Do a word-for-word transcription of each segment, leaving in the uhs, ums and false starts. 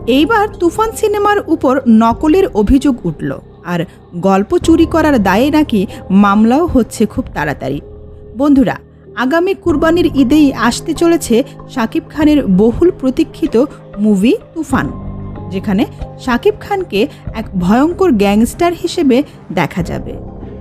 এইবার তুফান সিনেমার উপর নকলের অভিযোগ উঠল, আর গল্প চুরি করার দায়ে নাকি মামলাও হচ্ছে খুব তাড়াতাড়ি। বন্ধুরা, আগামী কুরবানির ঈদেই আসতে চলেছে শাকিব খানের বহুল প্রতীক্ষিত মুভি তুফান, যেখানে শাকিব খানকে এক ভয়ঙ্কর গ্যাংস্টার হিসেবে দেখা যাবে।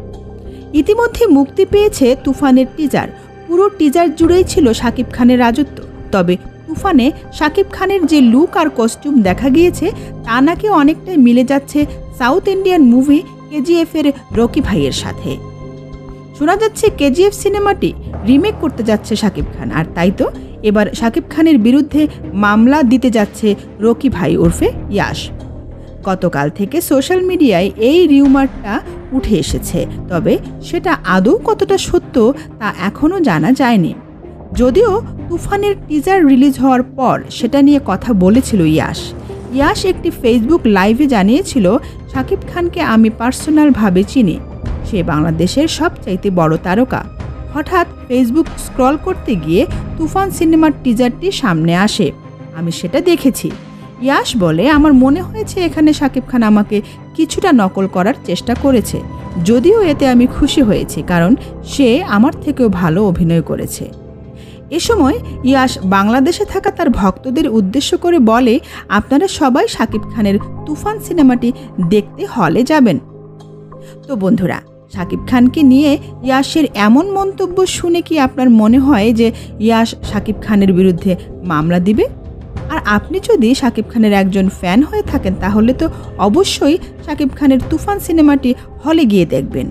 ইতিমধ্যে মুক্তি পেয়েছে তুফানের টিজার। পুরো টিজার জুড়েই ছিল শাকিব খানের রাজত্ব। তবে তুফানে শাকিব খানের যে লুক আর কস্টিউম দেখা গিয়েছে তা নাকি অনেকটাই মিলে যাচ্ছে সাউথ ইন্ডিয়ান মুভি কেজিএফ এর রকি ভাইয়ের সাথে। শোনা যাচ্ছে কেজিএফ সিনেমাটি রিমেক করতে যাচ্ছে শাকিব খান, আর তাই তো এবার শাকিব খানের বিরুদ্ধে মামলা দিতে যাচ্ছে রকি ভাই ওরফে ইয়াশ। গতকাল থেকে সোশ্যাল মিডিয়ায় এই রিউমারটা উঠে এসেছে, তবে সেটা আদৌ কতটা সত্য তা এখনও জানা যায়নি। যদিও তুফানের টিজার রিলিজ হওয়ার পর সেটা নিয়ে কথা বলেছিল ইয়াশ। ইয়াশ একটি ফেসবুক লাইভে জানিয়েছিল, শাকিব খানকে আমি পার্সোনালভাবে চিনি, সে বাংলাদেশের সবচাইতে বড় তারকা। হঠাৎ ফেসবুক স্ক্রল করতে গিয়ে তুফান সিনেমার টিজারটি সামনে আসে, আমি সেটা দেখেছি। ইয়াশ বলে, আমার মনে হয়েছে এখানে শাকিব খান আমাকে কিছুটা নকল করার চেষ্টা করেছে, যদিও এতে আমি খুশি হয়েছি, কারণ সে আমার থেকেও ভালো অভিনয় করেছে। এ সময় ইয়াশ বাংলাদেশে থাকা তার ভক্তদের উদ্দেশ্য করে বলে, আপনারা সবাই শাকিব খানের তুফান সিনেমাটি দেখতে হলে যাবেন। তো বন্ধুরা, শাকিব খানকে নিয়ে ইয়াশের এমন মন্তব্য শুনে কি আপনার মনে হয় যে ইয়াশ শাকিব খানের বিরুদ্ধে মামলা দিবে? আর আপনি যদি শাকিব খানের একজন ফ্যান হয়ে থাকেন তাহলে তো অবশ্যই শাকিব খানের তুফান সিনেমাটি হলে গিয়ে দেখবেন।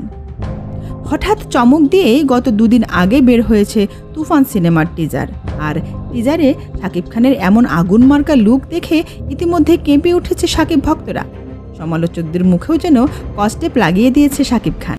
হঠাৎ চমক দিয়েই গত দুদিন আগে বের হয়েছে তুফান সিনেমার টিজার, আর টিজারে শাকিব খানের এমন আগুন মার্কা লুক দেখে ইতিমধ্যে কেঁপে উঠেছে শাকিব ভক্তরা। সমালোচকদের মুখেও যেন কস্টেপ লাগিয়ে দিয়েছে শাকিব খান।